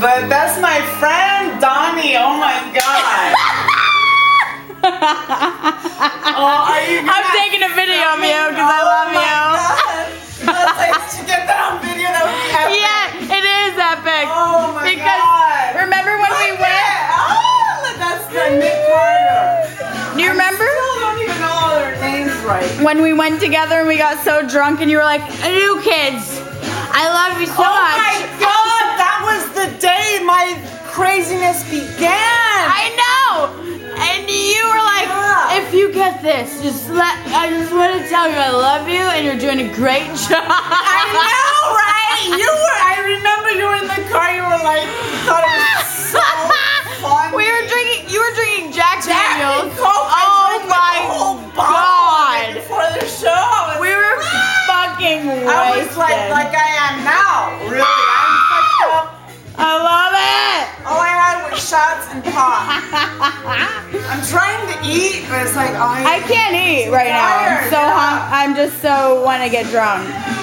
But that's my friend Donnie. Oh my god. Oh, are you? I'm taking a video of you because I love you. Let's like to get that on video. That would be epic. Yeah, it is epic. Oh my because god. remember when we went? Oh, that's the Nick Carter. Do you remember? I still don't even know all their names right. When we went together and we got so drunk and you were like, "You kids, I love you so much." Oh my god, that was the day my craziness began. I know. And you were like, "If you get this, I just want to tell you I love you and you're doing a great job." I know, right? I remember you were in the car, you were like, you thought it was so fun. You were drinking Jack Daniels. and Coke. Oh I my drank like a whole bottle god. before the show. We were fucking wasted. I was like I am now. Really, I'm fucked up. I love it. All I had was shots and pop. I'm trying to eat, but it's like, oh, I can't eat right now. tired, I'm just so want to get drunk.